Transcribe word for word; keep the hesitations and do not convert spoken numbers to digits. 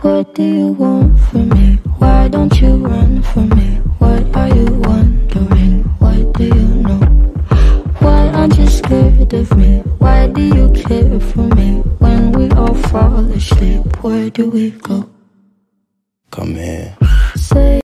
What do you want from me? Why don't you run from me? What are you wondering? What do you know? Why aren't you scared of me? Why do you care for me? When we all fall asleep, where do we go? Come here. Say